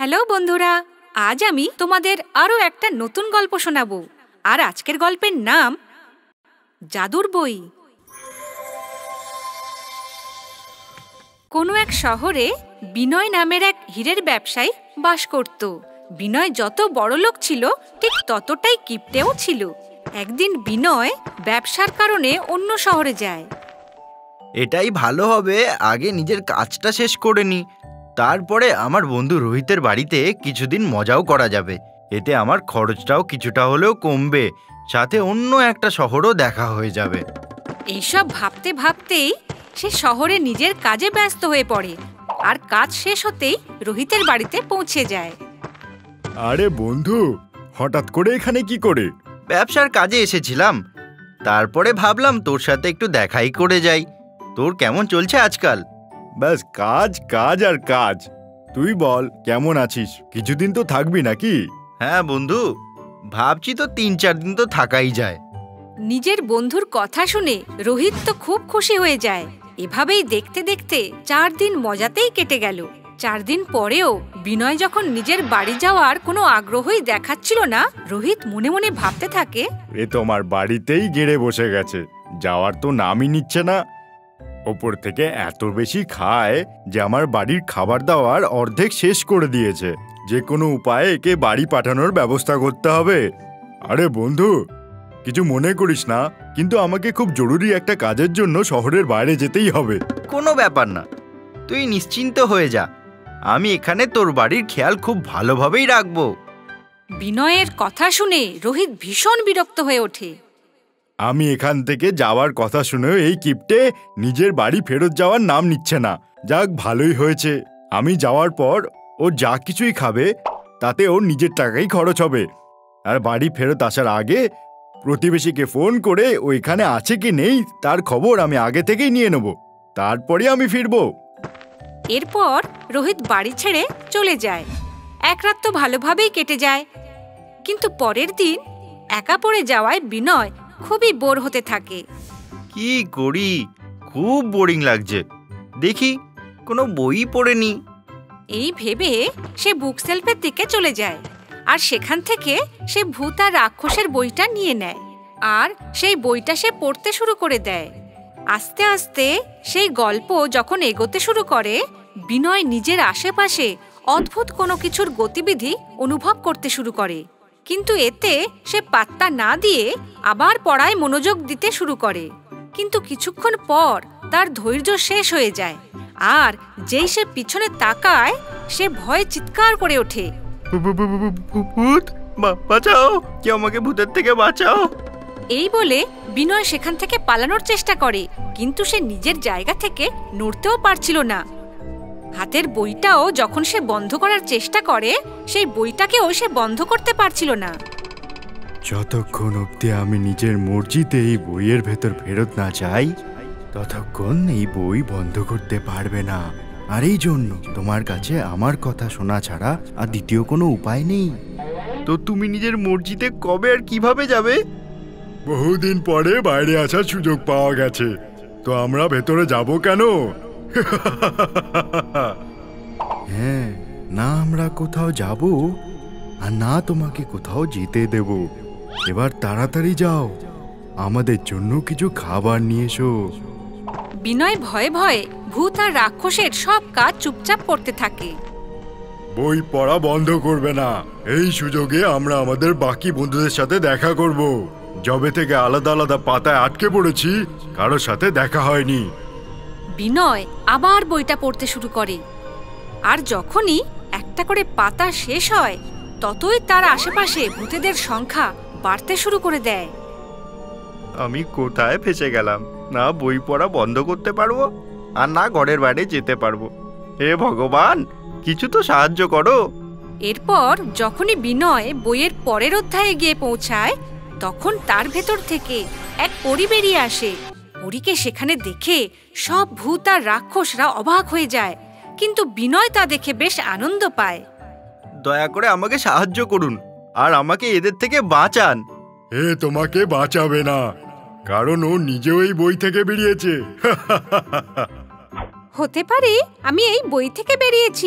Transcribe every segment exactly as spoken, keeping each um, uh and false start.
Hello বন্ধুরা, আজ আমি তোমাদের আরো একটা নতুন গল্প শোনাবো। আর আজকের গল্পের নাম জাদুর বই। কোনো এক শহরে বিনয় নামের এক হীরের ব্যবসায়ী বাস করত। বিনয় যত বড়লোক ছিল ঠিক ততটাই কিপটেও ছিল। একদিন বিনয় ব্যবসার কারণে অন্য শহরে যায়। এটাই ভালো হবে, আগে নিজের কাজটা শেষ করে নি, তারপরে আমার বন্ধু রোহিতের বাড়িতে কিছুদিন মজাও করা যাবে। এতে আমার খরচটাও কিছুটা হলেও কমবে, সাথে অন্য একটা শহরও দেখা হয়ে যাবে। এইসব ভাবতে ভাবতেই সে শহরে নিজের কাজে ব্যস্ত হয়ে পড়ে আর কাজ শেষ হতেই রোহিতের বাড়িতে পৌঁছে যায়। আরে বন্ধু, হঠাৎ করে এখানে কি করে? ব্যবসার কাজে এসেছিলাম, তারপরে ভাবলাম তোর সাথে একটু দেখাই করে যাই। তোর কেমন চলছে আজকাল? ব্যাস কাজ কাজ আর কাজ। তুই বল কেমন আছিস? কিছুদিন তো থাকবি নাকি? হ্যাঁ বন্ধু, ভাবছি তো তিন চার দিন তো থাকাই যায়। নিজের বন্ধুর কথা শুনে রোহিত তো খুব খুশি হয়ে যায়। এভাবেই দেখতে দেখতে চার দিন মজাতেই কেটে গেল। চার দিন পরেও বিনয় যখন নিজের বাড়ি যাওয়ার কোনো আগ্রহই দেখাচ্ছিল না, রোহিত মনে মনে ভাবতে থাকে, এ তোমার বাড়িতেই গেড়ে বসে গেছে, যাওয়ার তো নামই নিচ্ছে না। ওপর থেকে এত বেশি খায় যে আমার বাড়ির খাবার দাবার অর্ধেক শেষ করে দিয়েছে। যে কোনো উপায়ে একে বাড়ি পাঠানোর ব্যবস্থা করতে হবে। আরে বন্ধু, কিছু মনে করিস না, কিন্তু আমাকে খুব জরুরি একটা কাজের জন্য শহরের বাইরে যেতেই হবে। কোনো ব্যাপার না, তুই নিশ্চিন্ত হয়ে যা, আমি এখানে তোর বাড়ির খেয়াল খুব ভালোভাবেই রাখবো। বিনয়ের কথা শুনে রোহিত ভীষণ বিরক্ত হয়ে ওঠে। আমি এখান থেকে যাওয়ার কথা শুনেও এই কিপটে নিজের বাড়ি ফেরত যাওয়ার নাম নিচ্ছে না। যাক, ভালোই হয়েছে, আমি যাওয়ার পর ও যা কিছুই খাবে তাতে ওর নিজের টাকাই খরচ হবে। আর বাড়ি ফেরত আসার আগে প্রতিবেশীকে ফোন করে ও এখানে আছে কি নেই তার খবর আমি আগে থেকেই নিয়ে নেব, তারপরে আমি ফিরবো। এরপর রোহিত বাড়ি ছেড়ে চলে যায়। এক রাত তো ভালোভাবেই কেটে যায়, কিন্তু পরের দিন একা পড়ে যাওয়ায় বিনয় খুবই বোর হতে থাকে। কি করি, খুব বোরিং লাগছে, দেখি কোনো বই পড়ে নি। এই ভেবে সে বুক সেলফের দিকে চলে যায় আর সেখান থেকে সে ভূত আর রাক্ষসের বইটা নিয়ে নেয় আর সেই বইটা সে পড়তে শুরু করে দেয়। আস্তে আস্তে সেই গল্প যখন এগোতে শুরু করে, বিনয় নিজের আশেপাশে অদ্ভুত কোনো কিছুর গতিবিধি অনুভব করতে শুরু করে, কিন্তু এতে সে পাত্তা না দিয়ে আবার পড়ায় মনোযোগ দিতে শুরু করে। কিন্তু কিছুক্ষণ পর তার ধৈর্য শেষ হয়ে যায় আর যেই সে পিছনে তাকায়, সে ভয়ে চিৎকার করে ওঠে, ভূত, বাঁচাও, কেউ আমাকে ভূতের থেকে বাঁচাও। এই বলে বিনয় সেখান থেকে পালানোর চেষ্টা করে, কিন্তু সে নিজের জায়গা থেকে নড়তেও পারছিল না। হাতের বইটাও যখন সে বন্ধ করার চেষ্টা করে, সেই বইটাকেও সে বন্ধ করতে পারছিল না। যতক্ষণ অবধি আমি নিজের মর্জিতে এই বইয়ের ভেতর ফেরত না যাই, ততক্ষণ এই বই বন্ধ করতে পারবে না। আর এই জন্য তোমার কাছে আমার কথা শোনা ছাড়া আর দ্বিতীয় কোনো উপায় নেই। তো তুমি নিজের মর্জিতে কবে আর কিভাবে যাবে? বহুদিন পরে বাইরে আসার সুযোগ পাওয়া গেছে, তো আমরা ভেতরে যাব কেন? হ্যাঁ, না আমরা কোথাও যাব আর না তোমাকে কোথাও যেতে দেব। এবার তাড়াতাড়ি যাও, আমাদের জন্য কিছু খাবার নিয়ে এসো। বিনয় ভয়ে ভয়ে ভূত আর রাক্ষসের সব কাজ চুপচাপ করতে থাকে। বই পড়া বন্ধ করবে না, এই সুযোগে আমরা আমাদের বাকি বন্ধুদের সাথে দেখা করব। যবে থেকে আলাদা আলাদা পাতায় আটকে পড়েছি, কারোর সাথে দেখা হয়নি। বিনয় আবার বইটা পড়তে শুরু করে আর যখনই একটা করে পাতা শেষ হয়, ততই তার আশেপাশে ভূতেদের সংখ্যা বাড়তে শুরু করে দেয়। আমি কোথায় ফেসে গেলাম? না বই পড়া বন্ধ করতে পারবো আর না ঘরের বাইরে যেতে পারবো। হে ভগবান, কিছু তো সাহায্য করো। এরপর যখনই বিনয় বইয়ের পরের অধ্যায়ে গিয়ে পৌঁছায়, তখন তার ভেতর থেকে এক পরী বেরিয়ে আসে। পরীকে সেখানে দেখে সব ভূত আর রাক্ষসরা অবাক হয়ে যায়, কিন্তু বিনয় তা দেখে বেশ আনন্দ পায়। দয়া করে আমাকে সাহায্য করুন আর আমাকে এদের থেকে বাঁচান। এ তোমাকে বাঁচাবে না, কারণ ও নিজেও এই বই থেকে বেরিয়েছে। হতে পারে আমি এই বই থেকে বেরিয়েছি,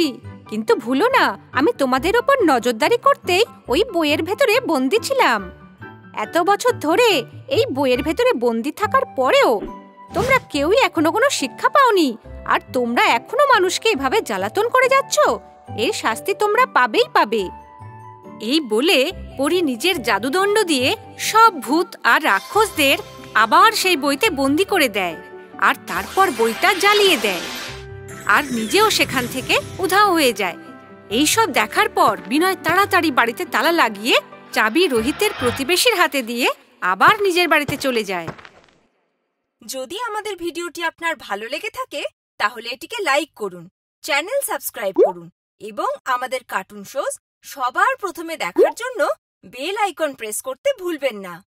কিন্তু ভুলো না, আমি তোমাদের ওপর নজরদারি করতেই ওই বইয়ের ভেতরে বন্দি ছিলাম। এত বছর ধরে এই বইয়ের ভেতরে বন্দি থাকার পরেও তোমরা কেউই এখনো কোনো শিক্ষা পাওনি, আর তোমরা এখনো মানুষকে এভাবে জ্বালাতন করে যাচ্ছ। এর শাস্তি তোমরা পাবেই পাবে। এই বলে পরী নিজের জাদুদণ্ড দিয়ে সব ভূত আর রাক্ষসদের আবার সেই বইতে বন্দি করে দেয়, আর তারপর বইটা জ্বালিয়ে দেয়, আর নিজেও সেখান থেকে উধাও হয়ে যায়। এইসব দেখার পর বিনয় তাড়াতাড়ি বাড়িতে তালা লাগিয়ে চাবি রোহিতের প্রতিবেশীর হাতে দিয়ে আবার নিজের বাড়িতে চলে যায়। যদি আমাদের ভিডিওটি আপনার ভালো লেগে থাকে তাহলে এটিকে লাইক করুন, চ্যানেল সাবস্ক্রাইব করুন এবং আমাদের কার্টুন শোজ সবার প্রথমে দেখার জন্য বেল আইকন প্রেস করতে ভুলবেন না।